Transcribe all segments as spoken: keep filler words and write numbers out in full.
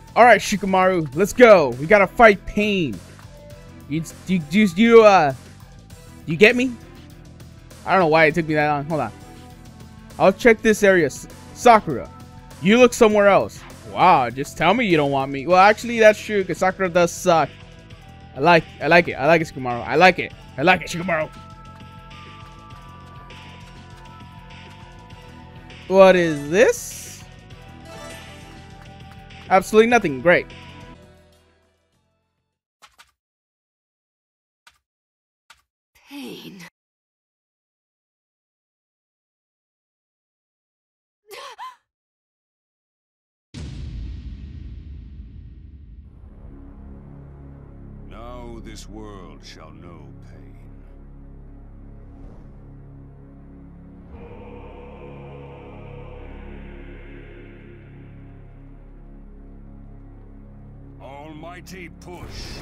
Alright, Shikamaru, let's go. We gotta fight Pain. You, you, you, you, uh, you get me? I don't know why it took me that long. Hold on. I'll check this area. Sakura, you look somewhere else. Wow, just tell me you don't want me. Well, actually, that's true, because Sakura does suck. I like, I like it. I like it, Shikamaru. I like it. I like it, Shikamaru. What is this? Absolutely nothing. Great. Pain. Now this world shall know pain. Almighty push.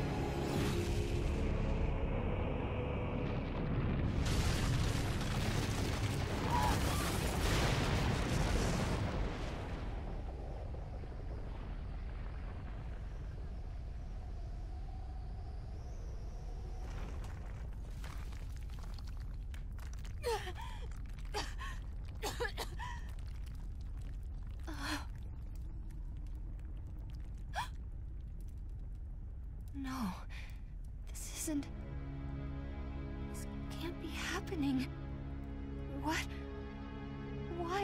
No, this isn't... This can't be happening. What? Why?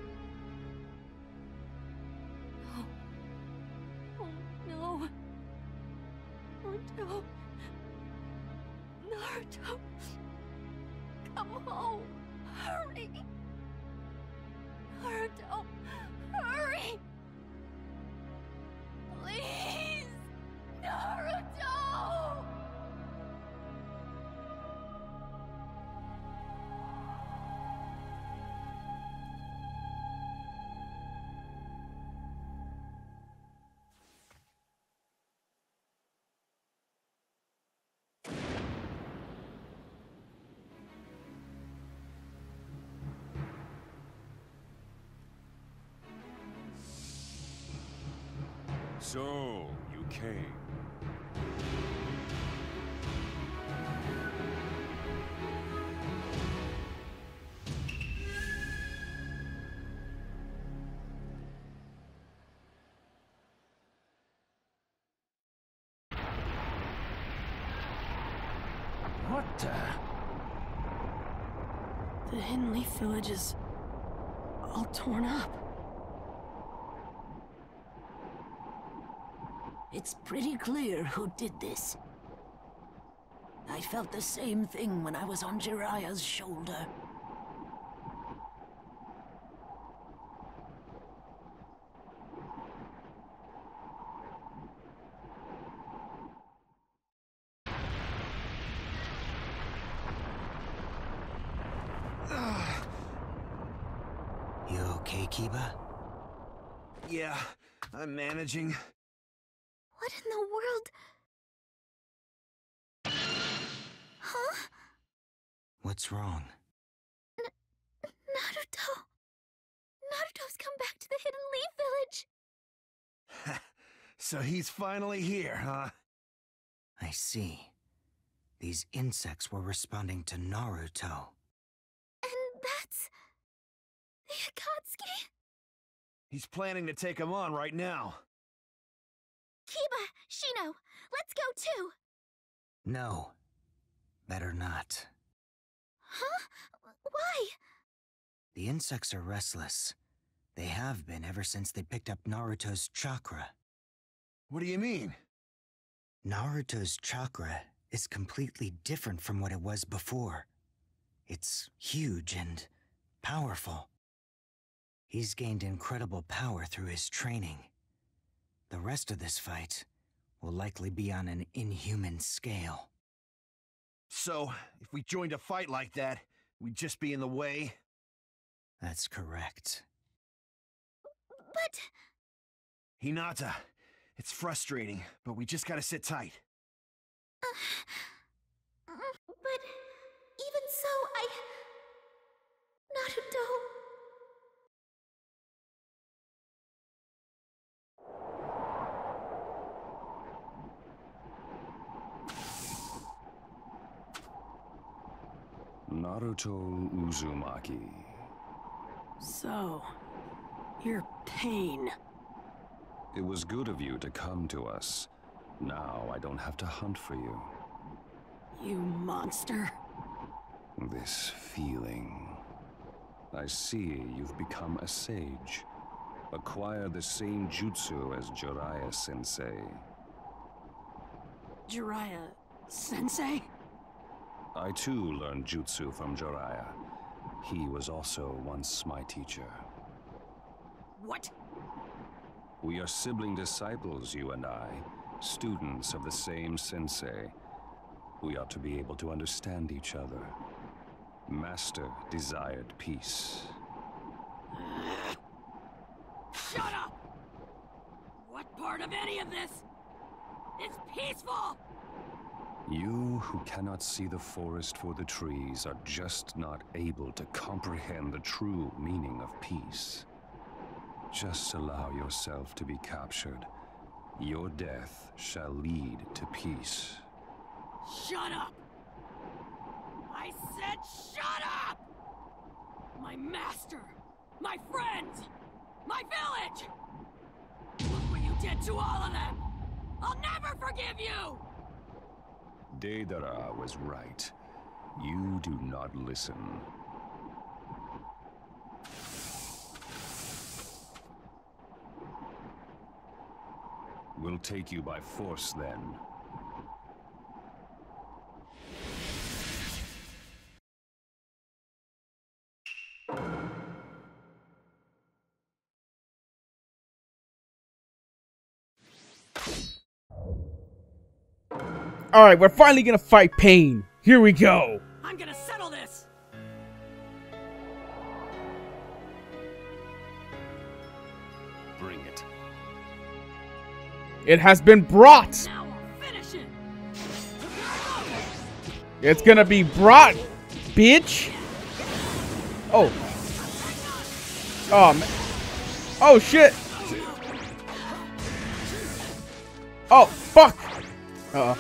No. Oh, no. Naruto. Naruto. Come home. Hurry. Naruto. Hurry. Please. Naruto! So, you came. What the? The Hidden Leaf Village is all torn up. It's pretty clear who did this. I felt the same thing when I was on Jiraiya's shoulder. You okay, Kiba? Yeah, I'm managing. What in the world? Huh? What's wrong? N Naruto. Naruto's come back to the Hidden Leaf Village. So he's finally here, huh? I see. These insects were responding to Naruto. And that's... the Akatsuki? He's planning to take him on right now. Kiba, Shino, let's go too. No. Better not. Huh? Why? The insects are restless. They have been ever since they picked up Naruto's chakra. What do you mean? Naruto's chakra is completely different from what it was before. It's huge and powerful. He's gained incredible power through his training. The rest of this fight will likely be on an inhuman scale. So, if we joined a fight like that, we'd just be in the way? That's correct. But... Hinata, it's frustrating, but we just gotta sit tight. Uh, but... even so, I... Naruto... Naruto Uzumaki. So, you're Pain. It was good of you to come to us. Now I don't have to hunt for you. You monster. This feeling. I see you've become a sage. Acquired the same jutsu as Jiraiya-sensei. Jiraiya-sensei? I too learned jutsu from Jiraiya. He was also once my teacher. What? We are sibling disciples, you and I. Students of the same sensei. We ought to be able to understand each other. Master desired peace. Shut up! What part of any of this is peaceful? You who cannot see the forest for the trees are just not able to comprehend the true meaning of peace. Just allow yourself to be captured. Your death shall lead to peace. Shut up! I said shut up! My master! My friends! My village! Look what you did to all of them! I'll never forgive you! Deidara was right. You do not listen. We'll take you by force then. Alright, we're finally gonna fight Pain. Here we go. I'm gonna settle this! Bring it. It has been brought. Now I'll finish it! It's gonna be brought, bitch. Oh. Oh, man. Oh, shit. Oh, fuck. Uh-oh.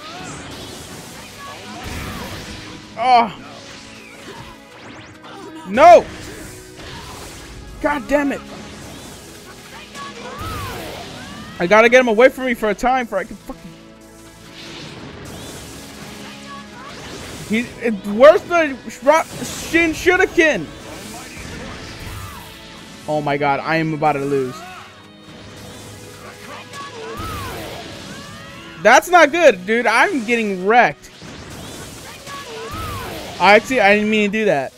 Oh. No. God damn it. I gotta get him away from me for a time for I can fucking... He, it's worse than Shin Shuriken. Oh my god, I am about to lose. That's not good, dude. I'm getting wrecked. I actually, I didn't mean to do that.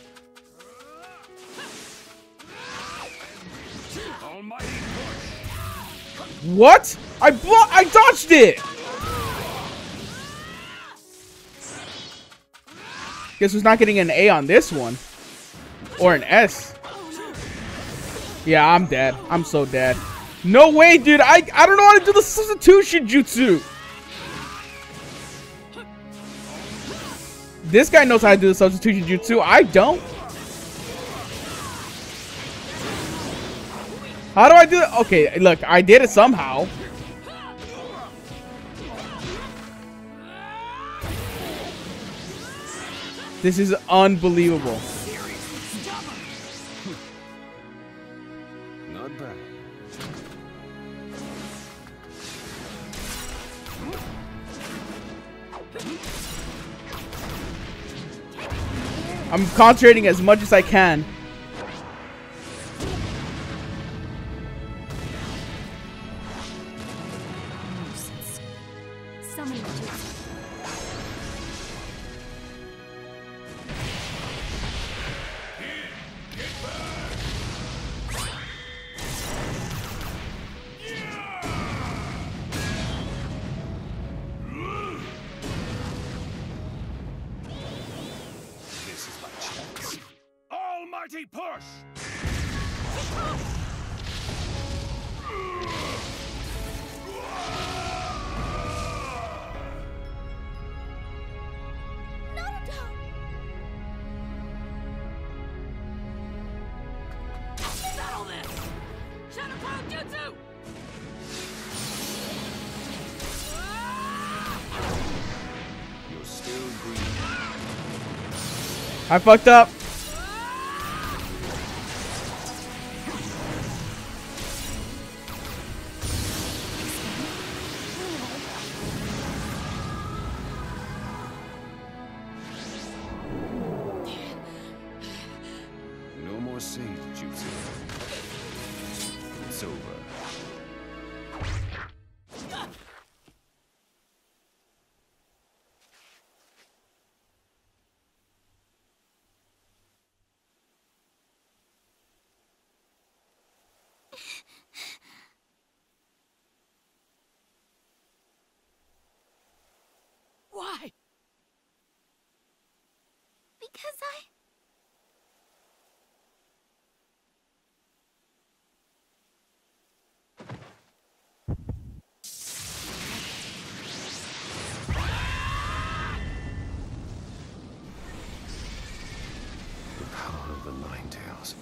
What? I blo- I dodged it. Guess who's not getting an A on this one? Or an S? Yeah, I'm dead. I'm so dead. No way, dude. I I don't know how to do the substitution jutsu. This guy knows how to do the substitution jutsu. I don't. How do I do it? Okay, look, I did it somehow. This is unbelievable. Not bad. I'm concentrating as much as I can. Almighty push! Settle this! Shadow Cloud Jutsu! You're still breathing. I fucked up. No more sage jutsu. It's over. Why? Because I... The power of the Nine Tails.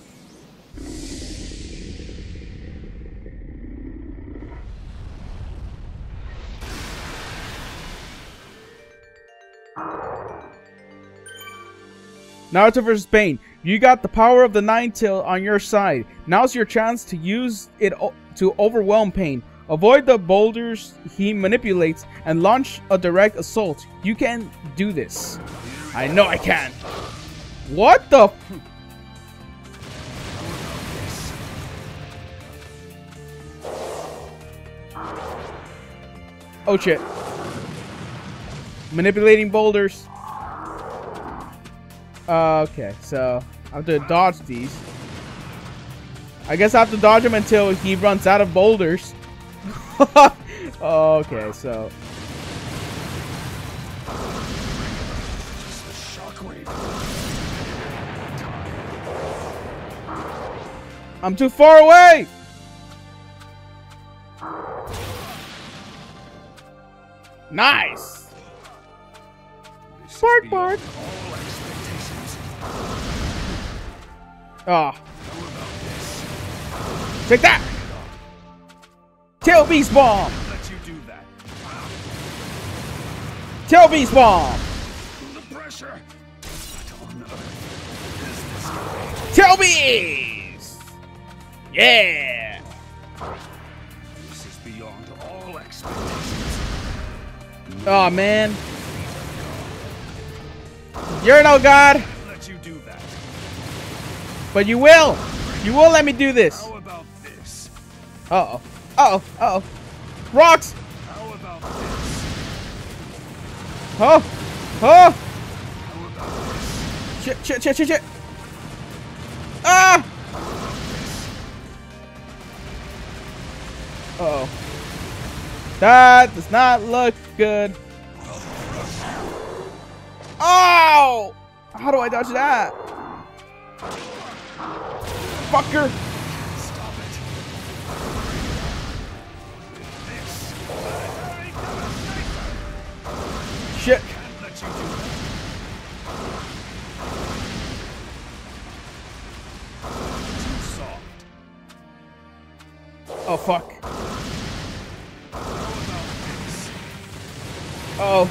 Naruto versus Pain. You got the power of the Nine Tail on your side. Now's your chance to use it o to overwhelm Pain. Avoid the boulders he manipulates and launch a direct assault. You can do this. I know I can. What the f- Oh shit. Manipulating boulders. Uh, okay, so I have to dodge these. I guess I have to dodge him until he runs out of boulders. Okay, so I'm too far away. Nice. Bark, bark. Oh. Take that! Tail Beast Bomb! Let you do that. Tail Beast Bomb! The pressure. Tail Beast! Yeah! This is beyond all expectations. Oh man. You're no god, Let you do that. but you will! You will let me do this! How about this? Uh oh. Uh oh. Uh oh. Rocks! How about this? Oh! Oh! How about this? Shit, shit, shit, shit, shit! Ah! Uh oh. That does not look good. Oh! How do I dodge that? Fucker! Stop it. This. Shit! Can't let you do that. Too soft. Oh fuck. How about this? Uh oh.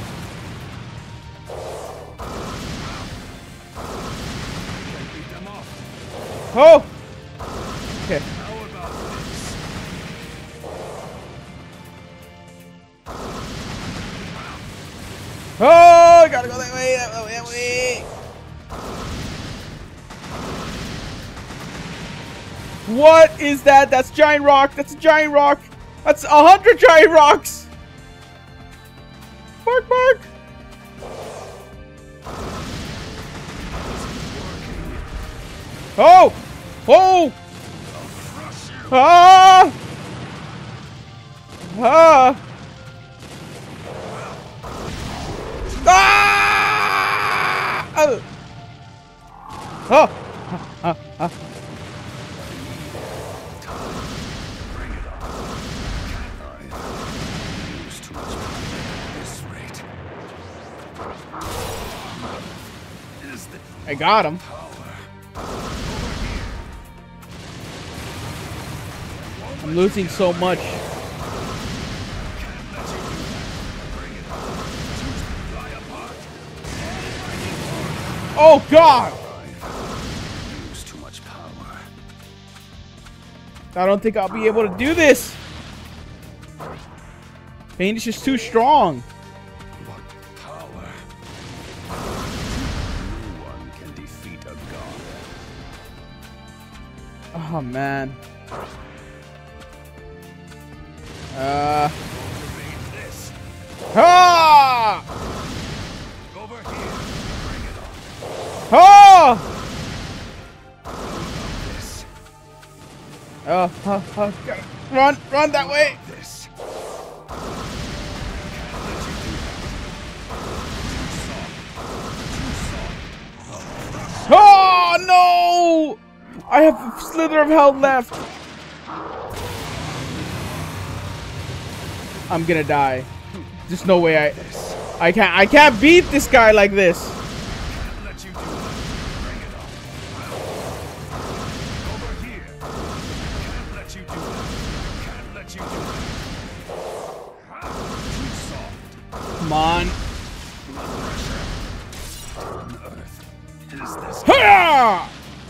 Beat them off. Oh! Okay. How about this? Oh! Gotta go that way, that way, that way! What is that? That's giant rock! That's a giant rock! That's a hundred giant rocks! Bark, bark! Oh! Oh! Ah! Ah! Ah! Oh! Oh! Ah, ah, ah. Use too much power at this rate. Is the I got him. I'm losing so much. Oh God! Use too much power. I don't think I'll be able to do this. Pain is just too strong. What power? No one can defeat a god. Oh man. Uh. Ha! Over here. Bring it on. Oh! This. Oh, oh, oh, gotta run, run that way. This. Oh no! I have a slither of health left. I'm gonna die. There's no way I, I can't, I can't beat this guy like this. Can't let you do that. Bring it on. Over here. Can't let you do that. Can't let you do that. Too soft. Come on. Blood pressure. On Earth. Is this Ha!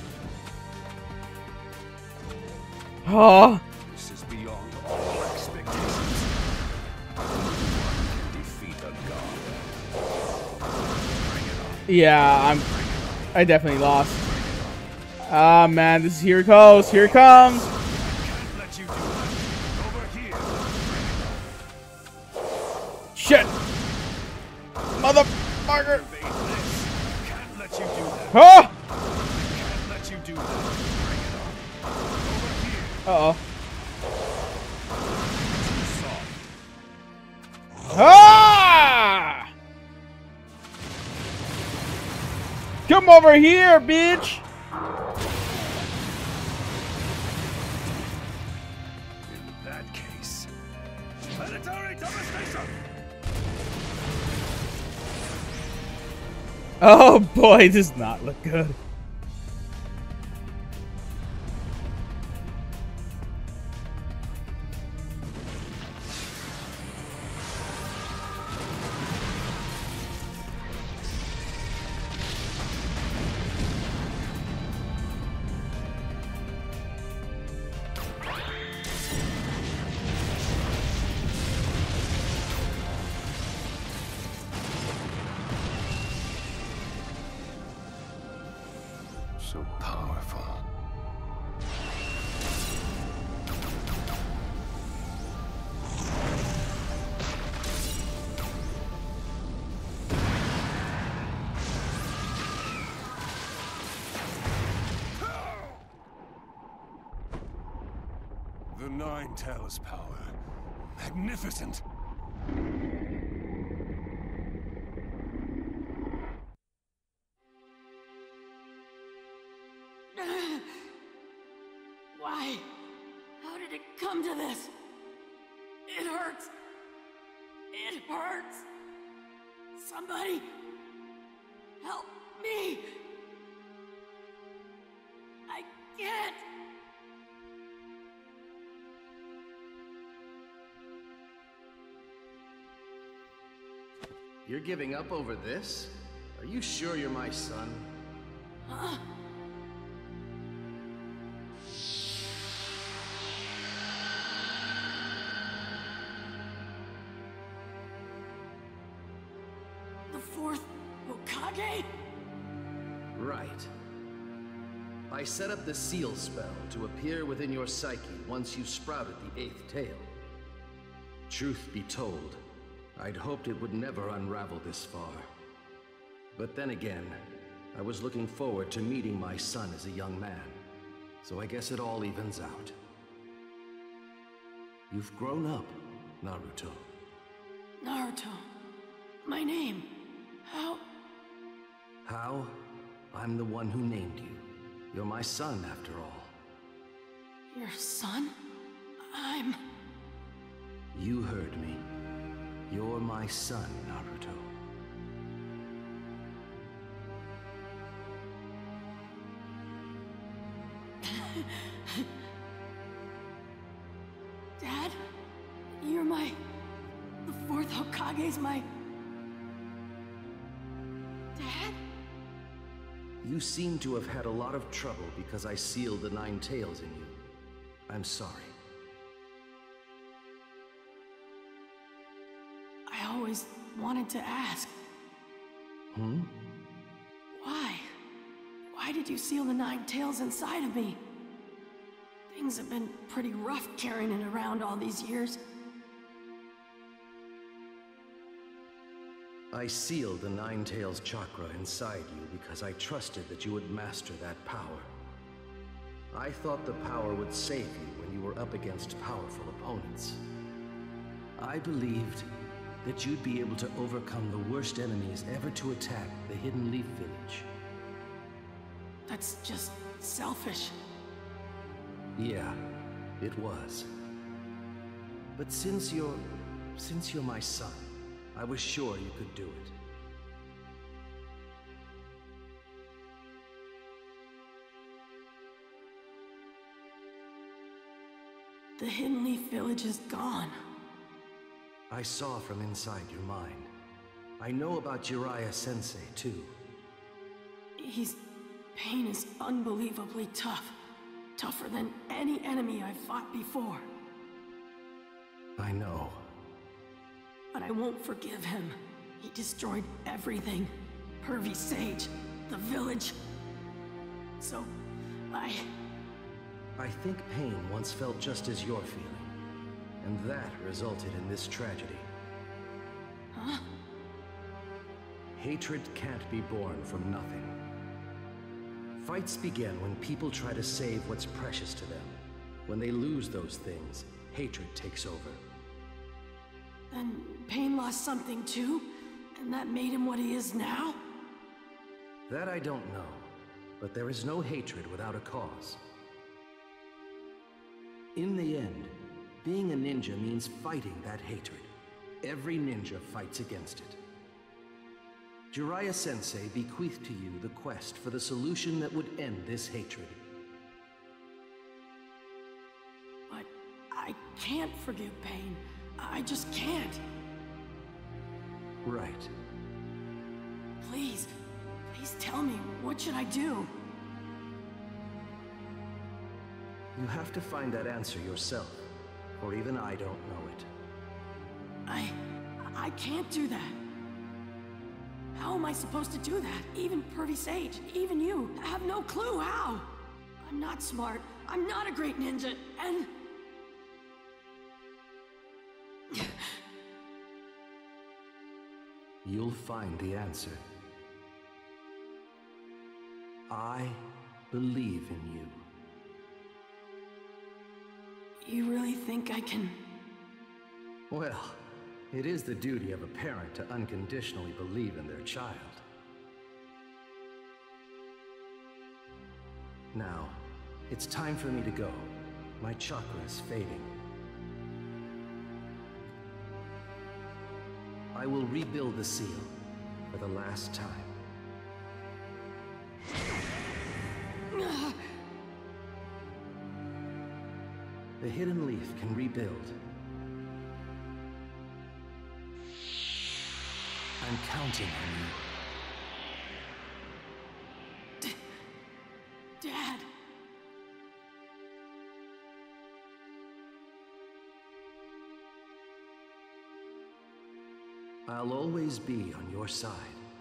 Oh. This is beyond all expectations. No one can defeat a god. Bring it on. Yeah, I'm. I definitely lost. Ah man, this is here it goes. Here it comes. Can't let you do that. Over here. Shit. Motherfucker. Evade this. Can't let you do that. Oh. Can't let you do that. Bring it on. Over here. Uh oh. Too soft. Ah! Come over here, bitch. In that case, planetary devastation. Oh boy, this does not look good. So powerful. The Nine Tails power. Magnificent. Why? How did it come to this? It hurts. It hurts. Somebody help me. I can't. You're giving up over this? Are you sure you're my son? Huh? The fourth Hokage? Right. I set up the seal spell to appear within your psyche once you sprouted the eighth tail. Truth be told, I'd hoped it would never unravel this far. But then again, I was looking forward to meeting my son as a young man. So I guess it all evens out. You've grown up, Naruto. Naruto. My name. How? How? I'm the one who named you. You're my son, after all. Your son? I'm... You heard me. You're my son, Naruto. Dad? You're my... The fourth Hokage's my... Dad? You seem to have had a lot of trouble because I sealed the Nine Tails in you. I'm sorry. I always wanted to ask. Hmm? Why? Why did you seal the Nine Tails inside of me? Things have been pretty rough carrying it around all these years. I sealed the Nine Tails chakra inside you because I trusted that you would master that power. I thought the power would save you when you were up against powerful opponents. I believed that you'd be able to overcome the worst enemies ever to attack the Hidden Leaf Village. That's just selfish. Yeah, it was. But since you're... since you're my son, I was sure you could do it. The Hidden Leaf Village is gone. I saw from inside your mind. I know about Jiraiya Sensei, too. He's... Pain is unbelievably tough. Tougher than any enemy I've fought before. I know. But I won't forgive him. He destroyed everything. Pervy Sage, the village. So, I... I think Pain once felt just as you're feeling. And that resulted in this tragedy. Huh? Hatred can't be born from nothing. Fights begin when people try to save what's precious to them. When they lose those things, hatred takes over. Then Pain lost something too? And that made him what he is now? That I don't know. But there is no hatred without a cause. In the end, being a ninja means fighting that hatred. Every ninja fights against it. Jiraiya Sensei bequeathed to you the quest for the solution that would end this hatred. But I can't forgive Pain. I just can't. Right. Please, please tell me, what should I do? You have to find that answer yourself, or even I don't know it. I... I can't do that. How am I supposed to do that? Even Pervy Sage, even you, have no clue how. I'm not smart. I'm not a great ninja, and... You'll find the answer. I believe in you. You really think I can... Well, it is the duty of a parent to unconditionally believe in their child. Now, it's time for me to go. My chakra is fading. I will rebuild the seal for the last time. The Hidden Leaf can rebuild. I'm counting on you. Dad! I'll always be on your side.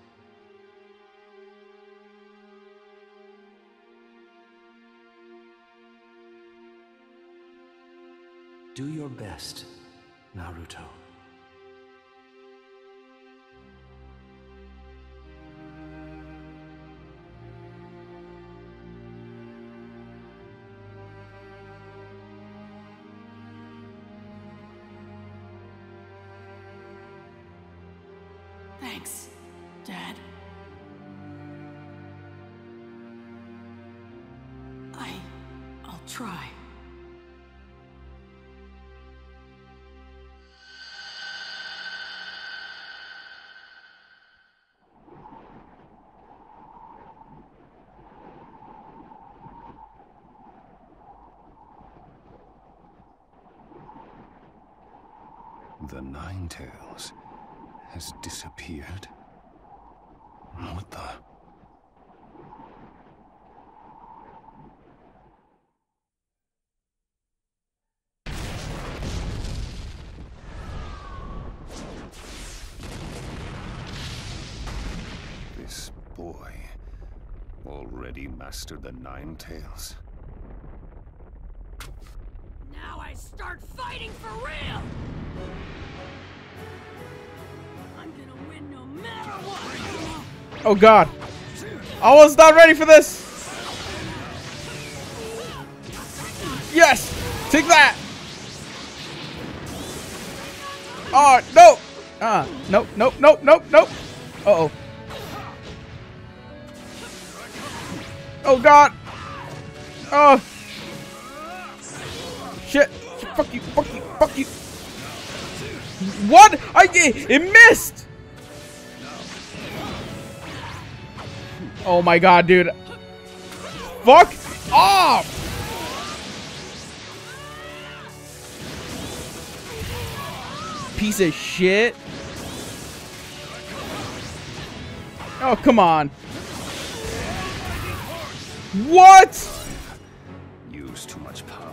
Do your best, Naruto. Thanks, Dad. I... I'll try. The Nine Tails has disappeared? What the... boy already mastered the Nine Tails? Now I start fighting for real! I'm gonna win no matter what! Oh god. I was not ready for this! Yes! Take that! Oh, no! Uh, nope, nope, nope, nope, nope. Uh-oh. Oh god! Oh! Shit! Fuck you! Fuck you! Fuck you! What? I it missed! Oh my god, dude! Fuck off! Piece of shit! Oh come on! What? Use too much power.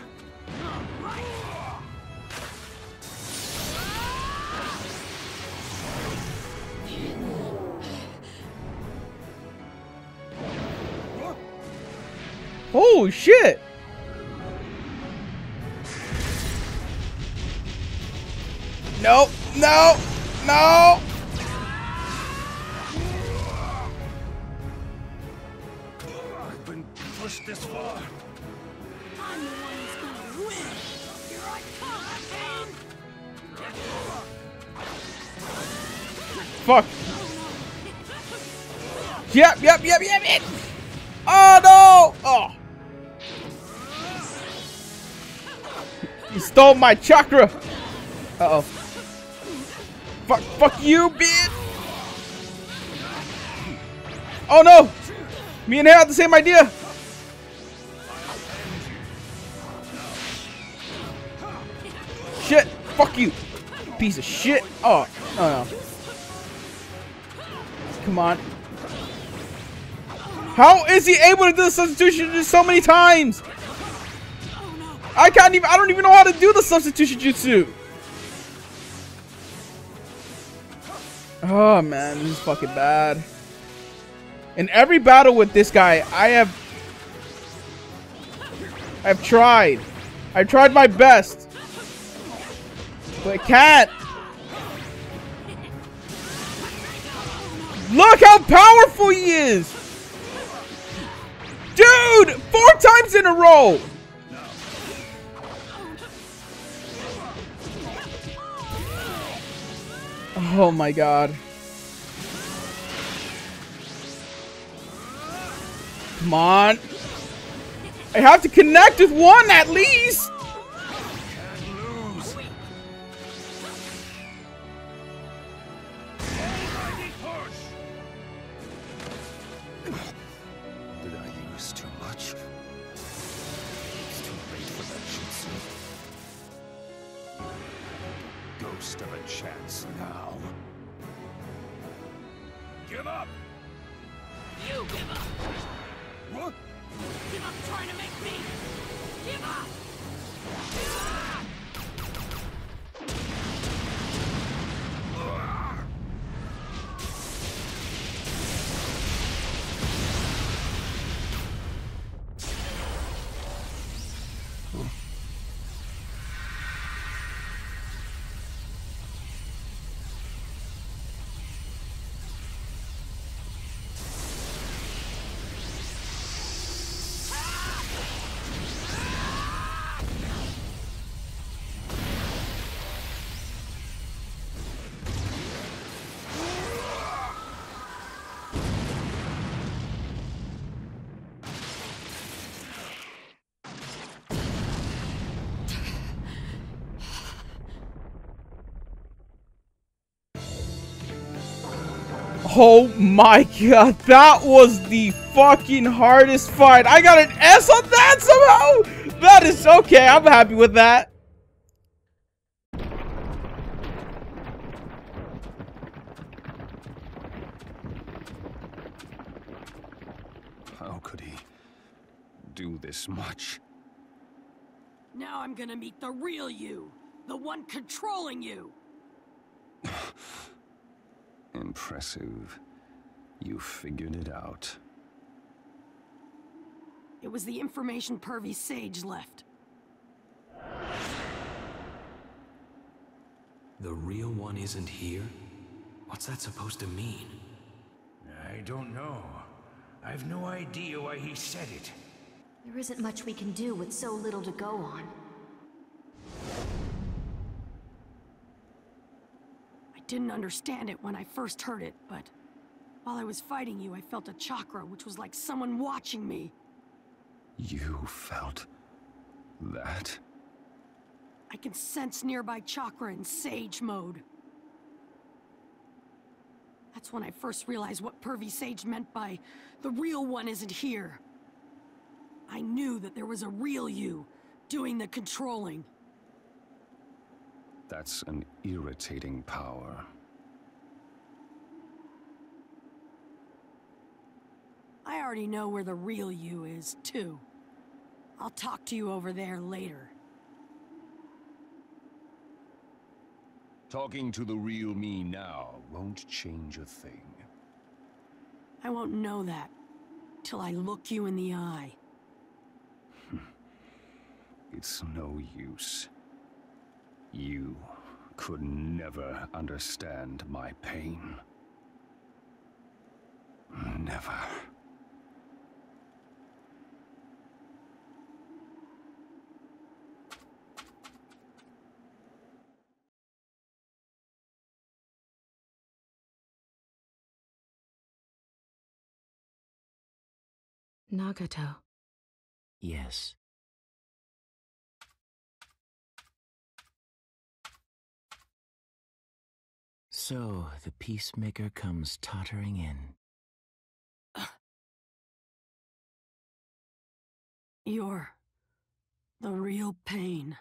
Oh shit! No! No! No! I've been pushed this far. I'm the one who's gonna win! Here I come, Fuck! Yep, yep, yep, yep, yep! Oh no! Oh! You stole my chakra! Uh oh. Fuck, fuck you, bitch! Oh no! Me and him had the same idea! Shit! Fuck you! Piece of shit! Oh, oh no. Come on. How is he able to do the substitution just so many times? I can't even, I don't even know how to do the substitution jutsu. Oh man, this is fucking bad. In every battle with this guy, I have, I've tried. I've tried my best. But I can't. Look how powerful he is. Dude, four times in a row. Oh my god. Come on. I have to connect with one at least. Did I use too much? It's too late for that jutsu. Ghost of a chance now. Give up! You give up! What? Give up trying to make me! Give up! Oh my god, that was the fucking hardest fight. I got an S on that somehow. That is okay. I'm happy with that. How could he do this much? Now I'm gonna meet the real you, the one controlling you. Impressive. You figured it out. It was the information Pervy Sage left. The real one isn't here? What's that supposed to mean? I don't know. I've no idea why he said it. There isn't much we can do with so little to go on. I didn't understand it when I first heard it, but while I was fighting you, I felt a chakra, which was like someone watching me. You felt that? I can sense nearby chakra in Sage mode. That's when I first realized what Pervy Sage meant by, the real one isn't here. I knew that there was a real you, doing the controlling. That's an irritating power. I already know where the real you is, too. I'll talk to you over there later. Talking to the real me now won't change a thing. I won't know that till I look you in the eye. It's no use. You could never understand my pain. Never. Nagato. Yes. So, the Peacemaker comes tottering in. You're the real pain.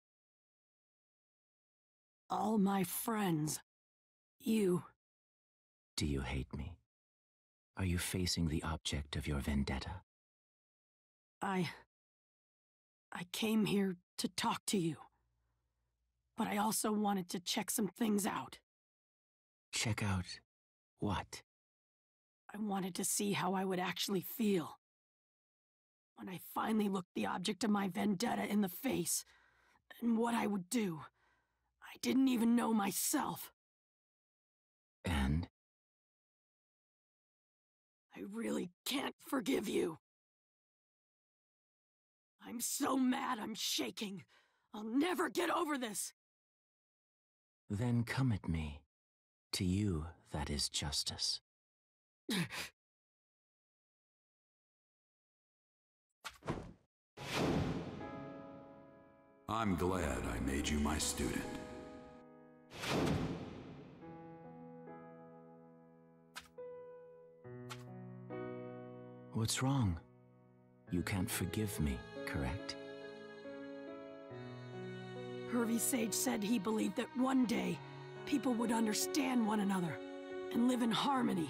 All my friends. You. Do you hate me? Are you facing the object of your vendetta? I... I came here to talk to you. But I also wanted to check some things out. Check out what? I wanted to see how I would actually feel. When I finally looked the object of my vendetta in the face, and what I would do. I didn't even know myself. And? I really can't forgive you. I'm so mad I'm shaking. I'll never get over this. Then come at me. To you, that is justice. I'm glad I made you my student. What's wrong? You can't forgive me, correct? Pervy Sage said he believed that one day, people would understand one another and live in harmony.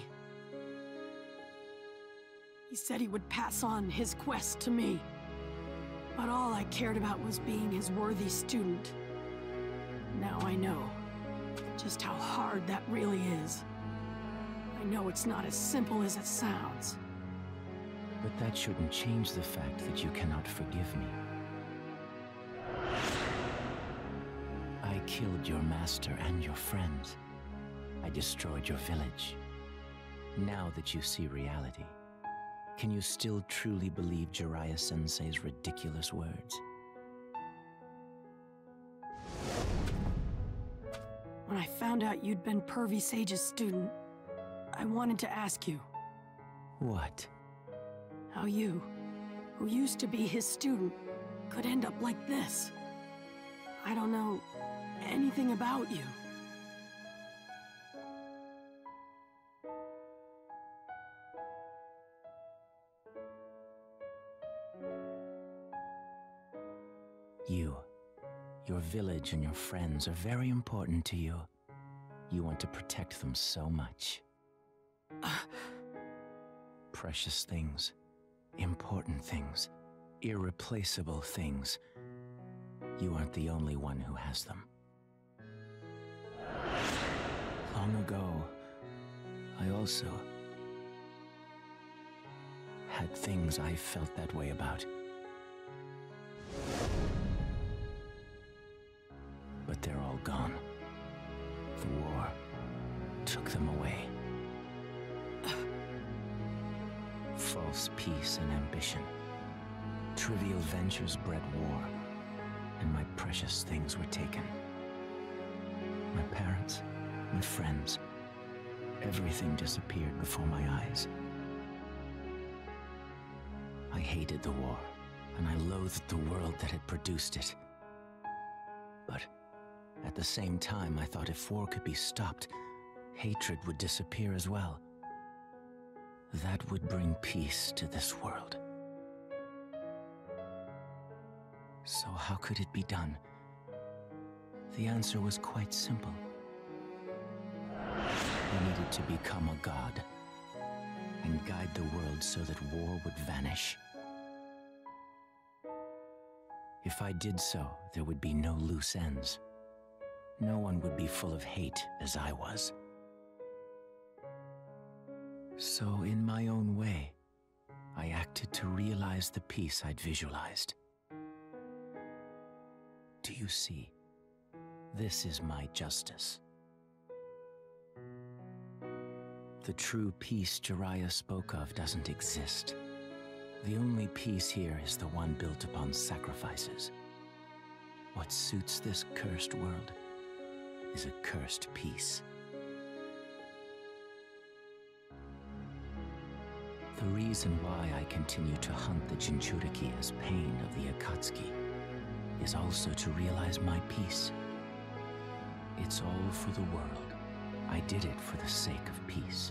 He said he would pass on his quest to me. But all I cared about was being his worthy student. Now I know just how hard that really is. I know it's not as simple as it sounds. But that shouldn't change the fact that you cannot forgive me. I killed your master and your friends. I destroyed your village. Now that you see reality, can you still truly believe Jiraiya-sensei's ridiculous words? When I found out you'd been Pervy Sage's student, I wanted to ask you. What? How you, who used to be his student, could end up like this. I don't know anything about you. You, your village and your friends are very important to you. You want to protect them so much. Precious things, important things, irreplaceable things. You aren't the only one who has them. Long ago, I also had things I felt that way about. But they're all gone. The war took them away. False peace and ambition. Trivial ventures bred war, and my precious things were taken. My parents and friends. Everything disappeared before my eyes. I hated the war, and I loathed the world that had produced it. But at the same time, I thought if war could be stopped, hatred would disappear as well. That would bring peace to this world. So how could it be done? The answer was quite simple. I needed to become a god and guide the world so that war would vanish. If I did so, there would be no loose ends. No one would be full of hate as I was. So in my own way, I acted to realize the peace I'd visualized. Do you see? This is my justice. The true peace Jiraiya spoke of doesn't exist. The only peace here is the one built upon sacrifices. What suits this cursed world is a cursed peace. The reason why I continue to hunt the Jinchuriki as pain of the Akatsuki is also to realize my peace. It's all for the world. I did it for the sake of peace.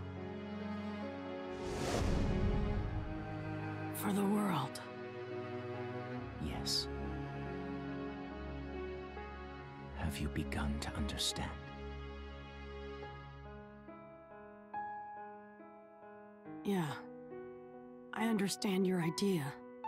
For the world. Yes. Have you begun to understand? Yeah. I understand your idea.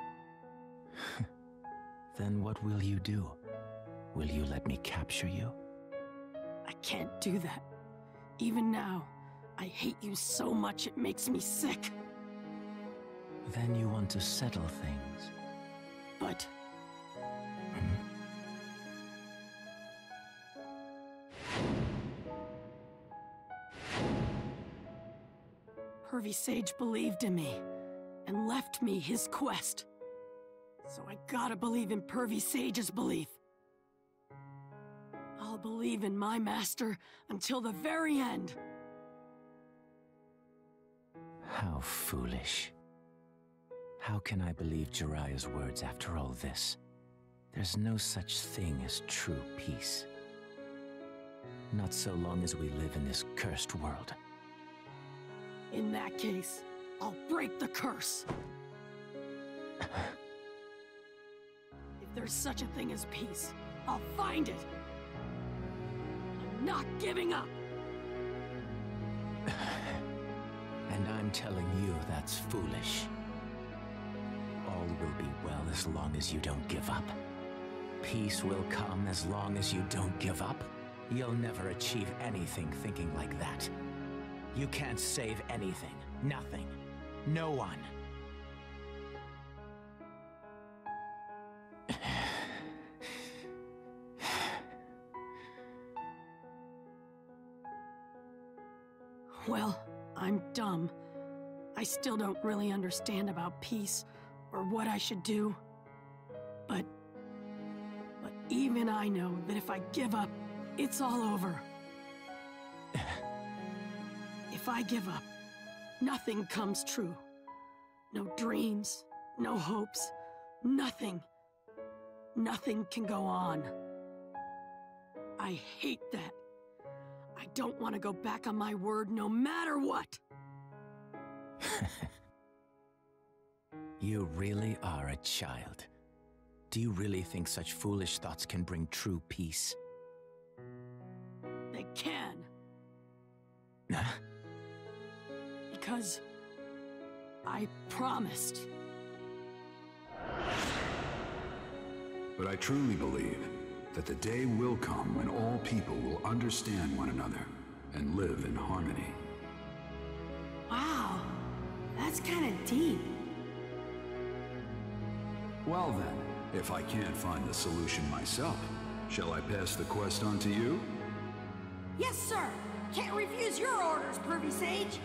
Then what will you do? Will you let me capture you? I can't do that. Even now, I hate you so much it makes me sick. Then you want to settle things. But... Pervy Sage believed in me, and left me his quest. So I gotta believe in Pervy Sage's belief. I'll believe in my master until the very end. How foolish. How can I believe Jiraiya's words after all this? There's no such thing as true peace. Not so long as we live in this cursed world. In that case, I'll break the curse. If there's such a thing as peace, I'll find it. I'm not giving up. And I'm telling you that's foolish. All will be well as long as you don't give up. Peace will come as long as you don't give up. You'll never achieve anything thinking like that. You can't save anything. Nothing. No one. Well, I'm dumb. I still don't really understand about peace, or what I should do. But... But even I know that if I give up, it's all over. If I give up, nothing comes true. No dreams, no hopes, nothing. Nothing can go on. I hate that. I don't want to go back on my word no matter what. You really are a child. Do you really think such foolish thoughts can bring true peace? They can. Huh? Because I promised. But I truly believe that the day will come when all people will understand one another and live in harmony. Wow, that's kind of deep. Well then, if I can't find the solution myself, shall I pass the quest on to you? Yes, sir! Can't refuse your orders, Pervy Sage!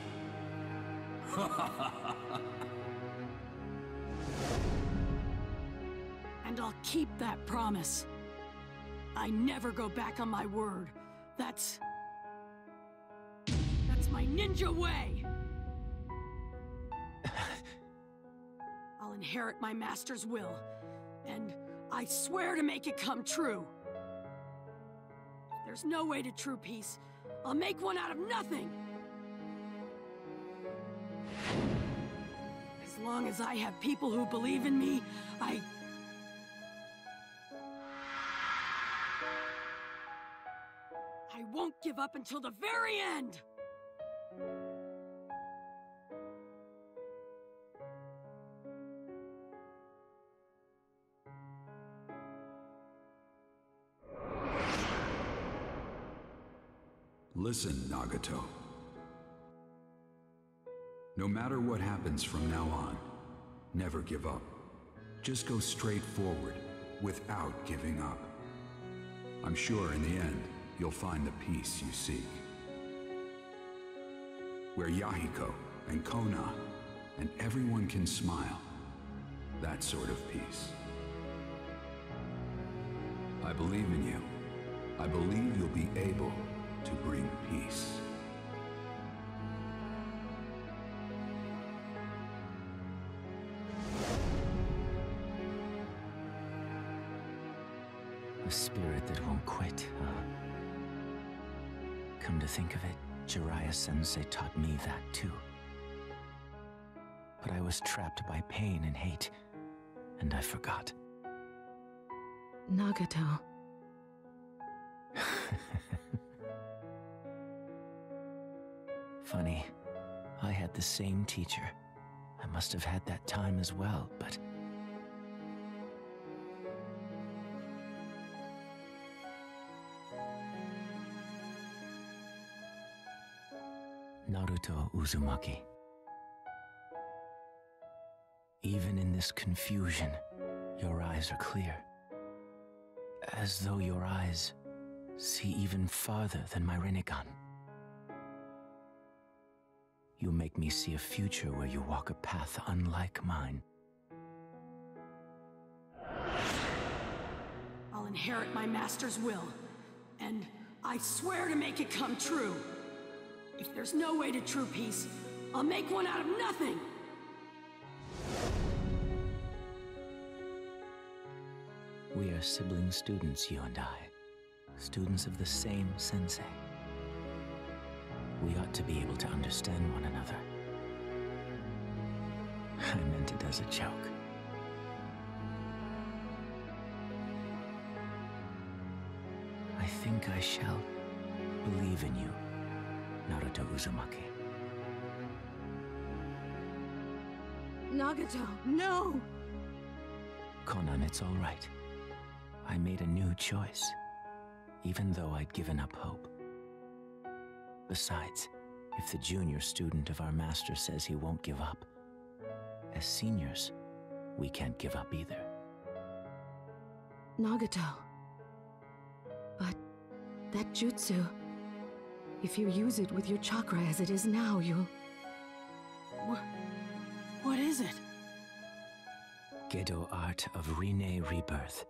And I'll keep that promise. I never go back on my word. That's... That's my ninja way! I'll inherit my master's will, and I swear to make it come true. If there's no way to true peace, I'll make one out of nothing! As long as I have people who believe in me, I... I won't give up until the very end! Listen, Nagato. No matter what happens from now on, never give up. Just go straight forward, without giving up. I'm sure in the end, you'll find the peace you seek. Where Yahiko and Kona and everyone can smile. That sort of peace. I believe in you. I believe you'll be able to bring peace. A spirit that won't quit, huh? Come to think of it, Jiraiya-sensei taught me that too. But I was trapped by pain and hate, and I forgot. Nagato. Funny, I had the same teacher. I must have had that time as well, but... Naruto Uzumaki. Even in this confusion, your eyes are clear. As though your eyes see even farther than my Rinnegan. You make me see a future where you walk a path unlike mine. I'll inherit my master's will, and I swear to make it come true. If there's no way to true peace, I'll make one out of nothing! We are sibling students, you and I. Students of the same sensei. We ought to be able to understand one another. I meant it as a joke. I think I shall believe in you, Naruto Uzumaki. Nagato, no! Konan, it's all right. I made a new choice, even though I'd given up hope. Besides, if the junior student of our master says he won't give up, as seniors, we can't give up either. Nagato. But that jutsu, if you use it with your chakra as it is now, you'll... What... what is it? Gedo art of Rinne rebirth.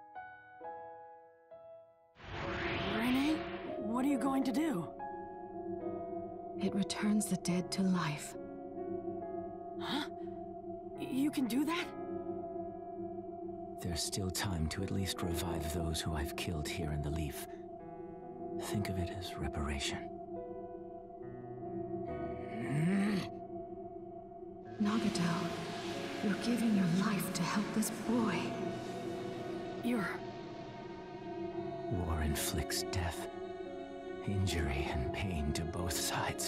Rinne? What are you going to do? It returns the dead to life. Huh? You can do that? There's still time to at least revive those who I've killed here in the Leaf. Think of it as reparation. Nagato, you're giving your life to help this boy. You're... War inflicts death, injury and pain to both sides.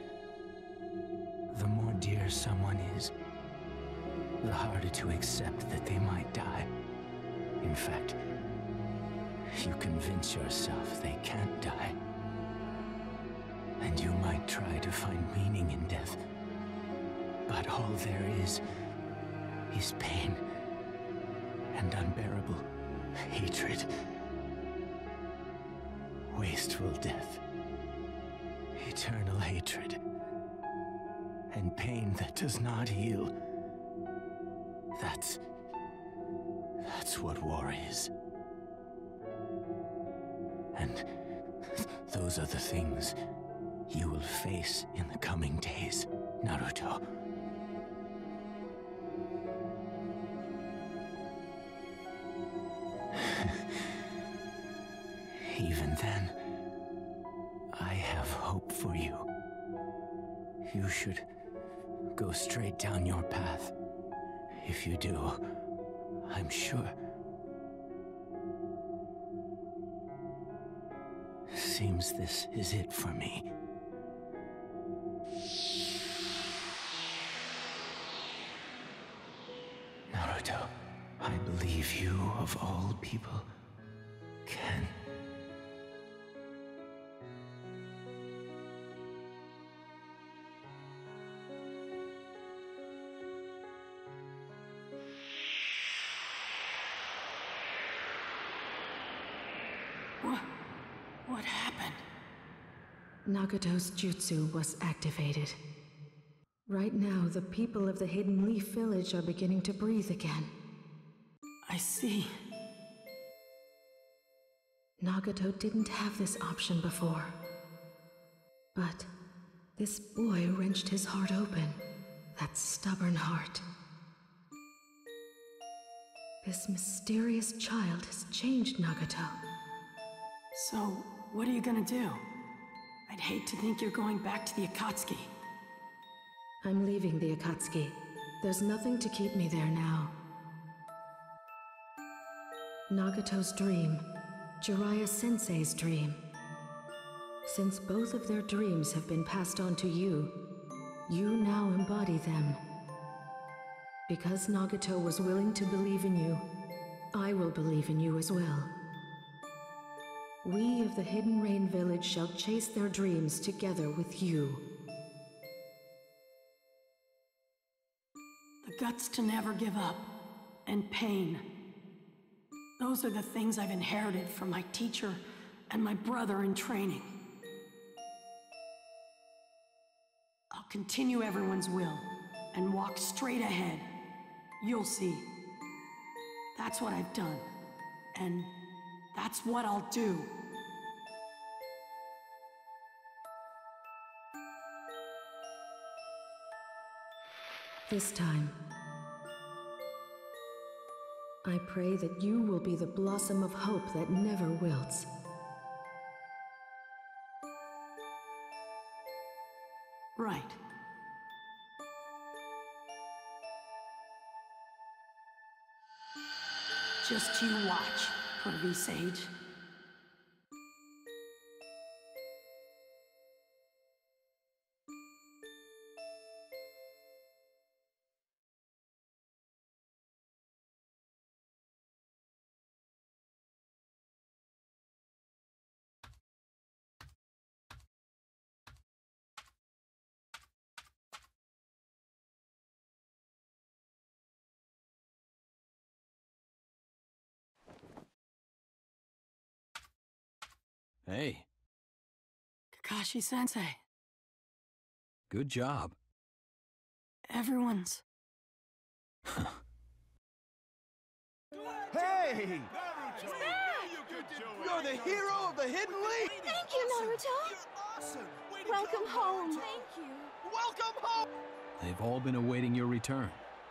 The more dear someone is, the harder to accept that they might die. In fact, you convince yourself they can't die. And you might try to find meaning in death. But all there is, is pain and unbearable hatred. Wasteful death. Eternal hatred. And pain that does not heal. That's... That's what war is. And those are the things you will face in the coming days, Naruto. Even then, I have hope for you. You should go straight down your path. If you do, I'm sure. Seems this is it for me. Naruto, I believe you, of all people, can. What? What happened? Nagato's jutsu was activated. Right now, the people of the Hidden Leaf Village are beginning to breathe again. I see. Nagato didn't have this option before. But this boy wrenched his heart open. That stubborn heart. This mysterious child has changed Nagato. So, what are you gonna do? I'd hate to think you're going back to the Akatsuki. I'm leaving the Akatsuki. There's nothing to keep me there now. Nagato's dream, Jiraiya Sensei's dream. Since both of their dreams have been passed on to you, you now embody them. Because Nagato was willing to believe in you, I will believe in you as well. We of the Hidden Rain Village shall chase their dreams together with you. The guts to never give up, and pain. Those are the things I've inherited from my teacher and my brother in training. I'll continue everyone's will and walk straight ahead. You'll see. That's what I've done. And that's what I'll do. This time, I pray that you will be the blossom of hope that never wilts. Right. Just you watch, Pervy Sage. Hey. Kakashi-sensei. Good job. Everyone's... Hey! You're the hero of the Hidden Leaf! Thank you, Naruto! You're awesome! Welcome home! Thank you! Welcome home! They've all been awaiting your return.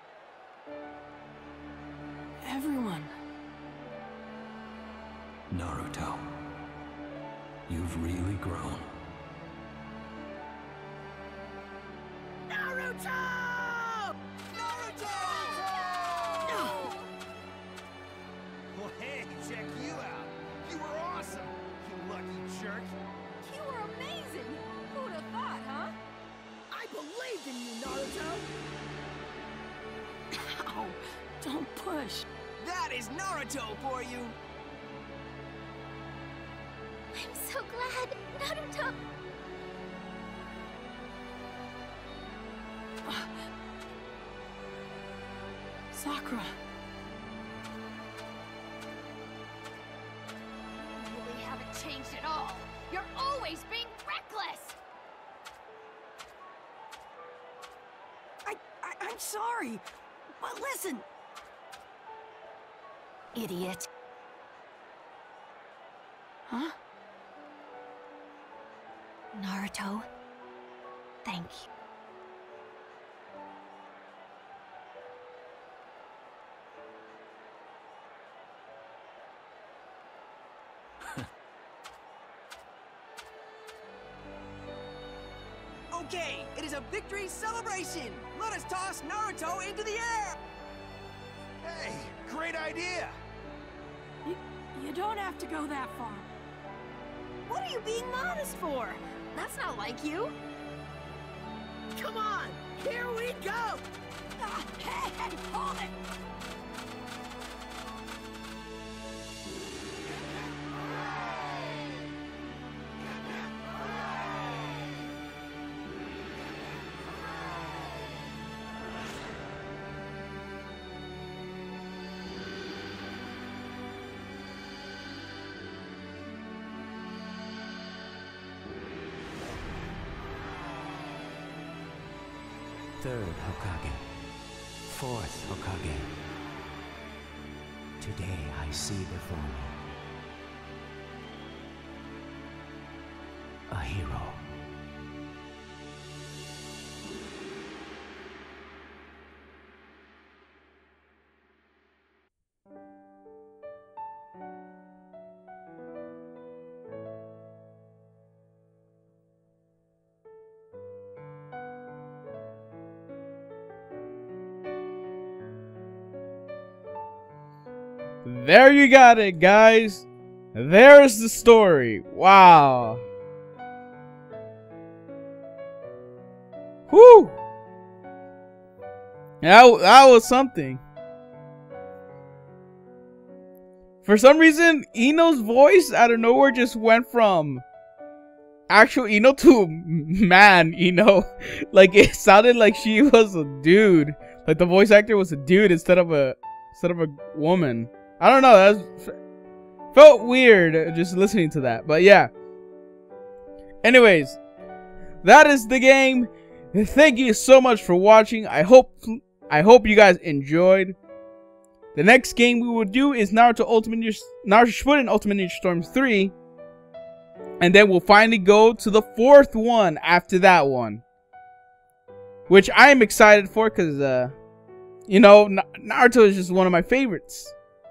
Everyone. Naruto. You've really grown. Naruto! Naruto! Well, hey, check you out. You were awesome, you lucky jerk. You were amazing. Who'd have thought, huh? I believed in you, Naruto. Ow! Don't push. That is Naruto for you. I'm so glad, Naruto! Uh, Sakura. You're always being reckless! I, I I'm sorry, but listen. Idiot. Huh? Naruto, thank you. Okay, it is a victory celebration! Let us toss Naruto into the air! Hey, great idea! You, you don't have to go that far. What are you being modest for? That's not like you. Come on, here we go! Ah, hey, hey, hold it! Third Hokage. Fourth Hokage. Today I see before me a hero. There you got it, guys. There's the story. Wow. Whew. That, that was something. For some reason, Ino's voice out of nowhere just went from actual Ino to man Ino. Like, it sounded like she was a dude. Like, the voice actor was a dude instead of a instead of a woman. I don't know. That was, felt weird just listening to that. But yeah. Anyways, that is the game. Thank you so much for watching. I hope I hope you guys enjoyed. The next game we will do is Naruto Ultimate Ninja, Naruto Shippuden Ultimate Ninja Storm three. And then we'll finally go to the fourth one after that one. Which I am excited for because, uh, you know, Naruto is just one of my favorites.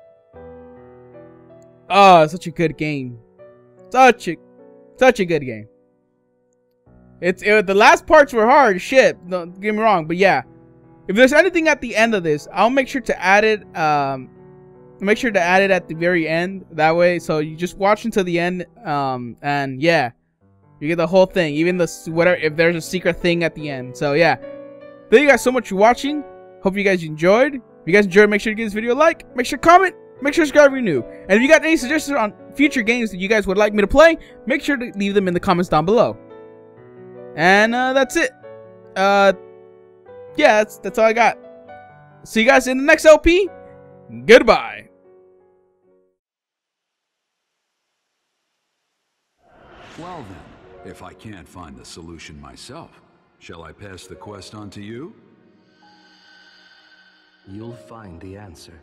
Oh, such a good game. Such a, such a good game. It's it, the last parts were hard, shit. Don't get me wrong, but yeah. If there's anything at the end of this, I'll make sure to add it. Um, make sure to add it at the very end. That way, so you just watch until the end. Um, and yeah, you get the whole thing, even the whatever. If there's a secret thing at the end, so yeah. Thank you guys so much for watching. Hope you guys enjoyed. If you guys enjoyed, make sure to give this video a like. Make sure to comment. Make sure to subscribe if you're new. And if you got any suggestions on future games that you guys would like me to play, make sure to leave them in the comments down below. And uh, that's it. Uh, yeah, that's, that's all I got. See you guys in the next L P. Goodbye. Well then, if I can't find the solution myself, shall I pass the quest on to you? You'll find the answer.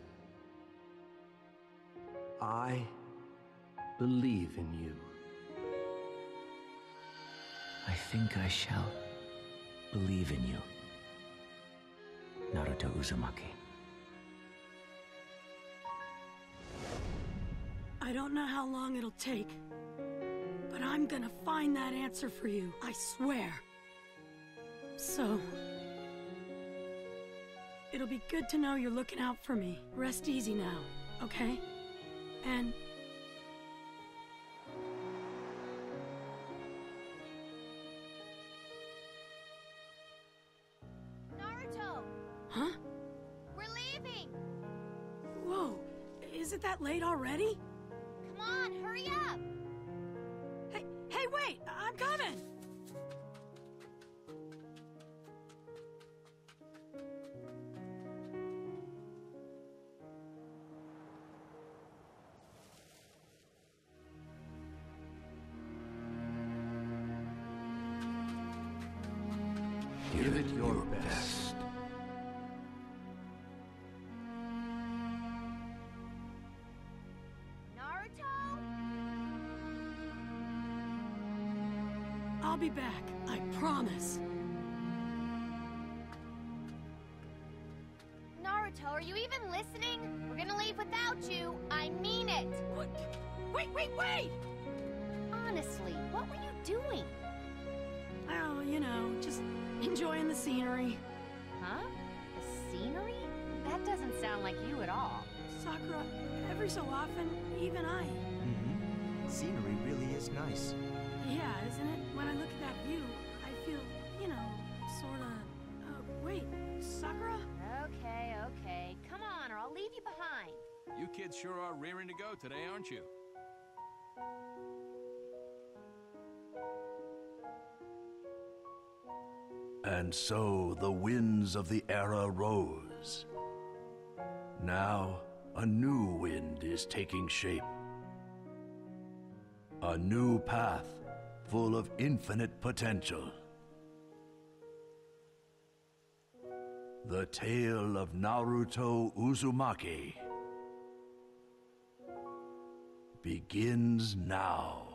I believe in you. I think I shall believe in you, Naruto Uzumaki. I don't know how long it'll take, but I'm gonna find that answer for you, I swear. So, it'll be good to know you're looking out for me. Rest easy now, okay? And Naruto! huh? We're leaving! Whoa, is it that late already? Come on, hurry up! Hey, hey, wait! I'm coming! Give it your best. Naruto? I'll be back, I promise. Naruto, are you even listening? We're gonna leave without you. I mean it. What? Wait, wait, wait! Honestly, what were you doing? Oh, you know, just enjoying the scenery. Huh? The scenery? That doesn't sound like you at all. Sakura, every so often, even I. Mm-hmm. Scenery really is nice. Yeah, isn't it? When I look at that view, I feel, you know, sorta... Uh, wait, Sakura? Okay, okay. Come on, or I'll leave you behind. You kids sure are rearing to go today, aren't you? And so the winds of the era rose. Now, a new wind is taking shape. A new path full of infinite potential. The tale of Naruto Uzumaki begins now.